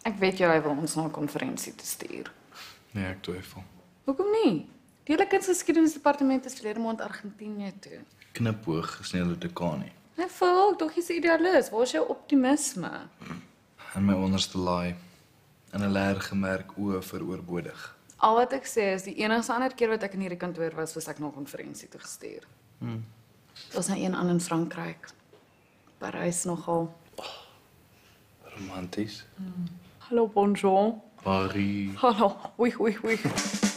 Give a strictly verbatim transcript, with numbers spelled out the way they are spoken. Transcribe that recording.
Ek weet jou hy wil ons na 'n konferensie te stuur. Nee, ek twyfel. Hoekom nie? Die hele kunsgeskiedenisdepartement is verlede maand Argentinië toe. Knipoog is nie hulle dekaan nie. Nee, volk, tog jy's 'n idealis. Waar is jou optimisme? In my onderste laai. En 'n leer gemerk oë vir oorbodig. Al wat ek sê is die enigste ander keer wat ek in hierdie kantoor was, was ek na 'n konferensie toe gestuur. Hmm. Dit was nou een aan in Frankryk. Parys nogal. Romanties. Hallo, bonjour. Paris. Hallo, oei, oei, oei.